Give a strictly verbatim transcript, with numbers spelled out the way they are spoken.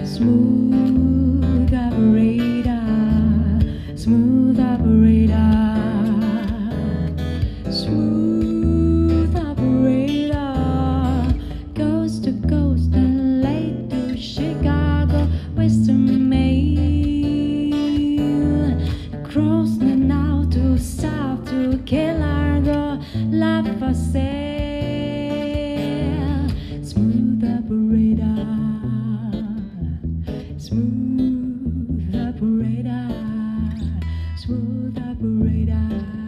Smooth operator, smooth operator, smooth operator, coast to coast and late to Chicago, Western Mail, across the now to south to Key Largo, La for sale, smooth operator. Smooth operator, smooth operator.